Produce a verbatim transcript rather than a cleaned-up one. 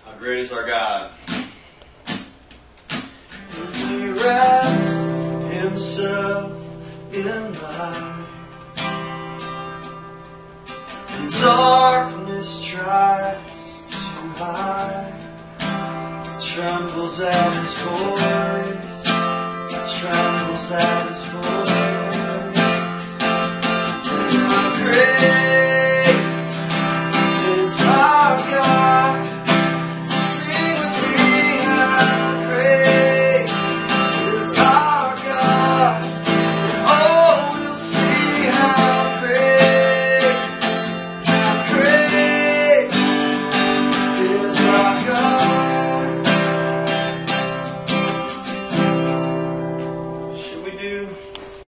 How great is our God? And He wraps Himself in light, and darkness tries to hide. It trembles at His voice, it trembles at His